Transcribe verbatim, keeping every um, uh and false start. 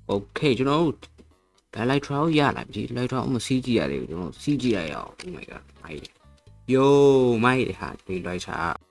Okay ကျွန်တော်တို့ဒါ Elytra ကိုရလာပြီ Elytra ကိုမစီးကြည့်ရတယ်ကျွန်တော်စီးကြည့်ရအောင် Oh my god မိုက်တယ် Yo မိုက်တယ်ဟာဒီ Elytra